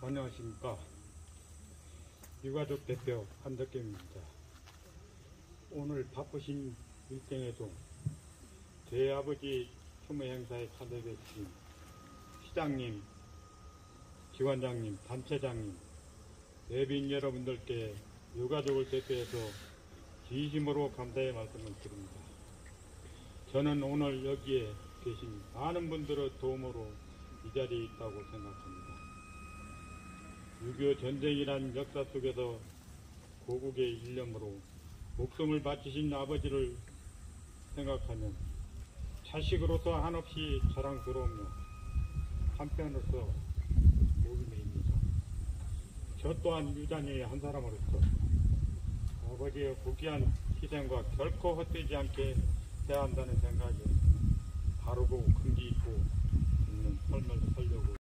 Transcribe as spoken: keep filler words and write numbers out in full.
안녕하십니까. 유가족 대표 한덕겸입니다. 오늘 바쁘신 일정에도 제 아버지 추모 행사에 찾아계신 시장님, 기관장님, 단체장님, 내빈 여러분들께 유가족을 대표해서 진심으로 감사의 말씀을 드립니다. 저는 오늘 여기에 계신 많은 분들의 도움으로 이 자리에 있다고 생각합니다. 육이오 전쟁이란 역사 속에서 고국의 일념으로 목숨을 바치신 아버지를 생각하면 자식으로서 한없이 자랑스러우며 한편으로서 목이 메입니다. 저 또한 유자녀의 한 사람으로서 아버지의 고귀한 희생과 결코 헛되지 않게 해야 한다는 생각에 바르고 긍지 있고 있는 삶을 살려고